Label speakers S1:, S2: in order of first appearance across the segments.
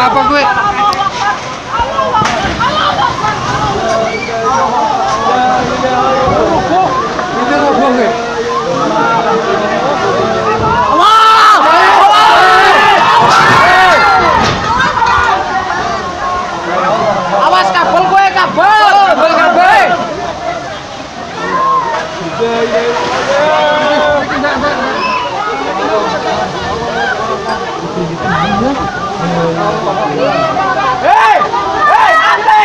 S1: apa gue? Itu apa gue?
S2: Awas kabel gue, kabel. Hei, antek.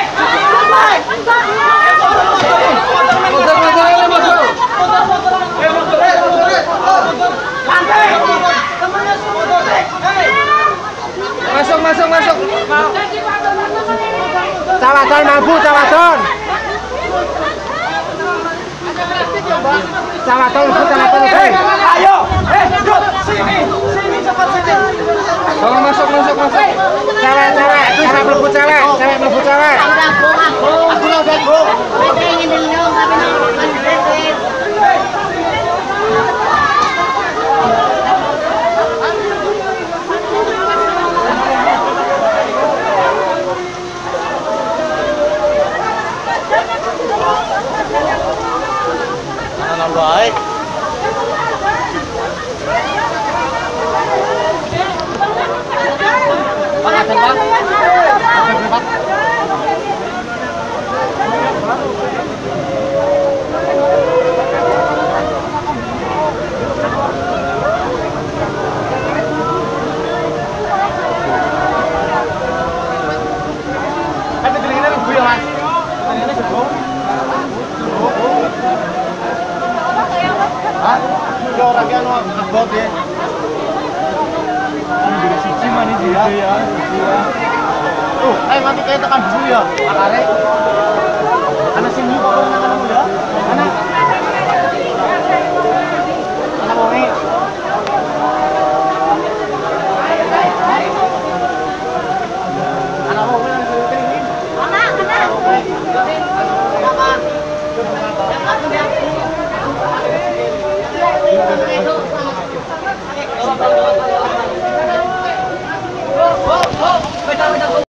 S1: Masuk.
S2: Cawadon mampu, cawadon. Ayo, sini cepat sini.
S1: Tolong masuk.
S2: Cewek melebut cewek.
S3: Aku udah gong. Mereka ingin minum tapi nggak duit.
S2: Anak baik. Ada gelingan ibu ya mas. Gelingannya sebelum. Hah? Udah orangnya abot ya. Dari sisi mana dia ya? Tuh, mati kayak tekan dulu ya. Makare. Anak sini kok anak ya? Anak. Anak wonge. Anak wonge nang kene.
S3: Anak.
S2: Oh, beda.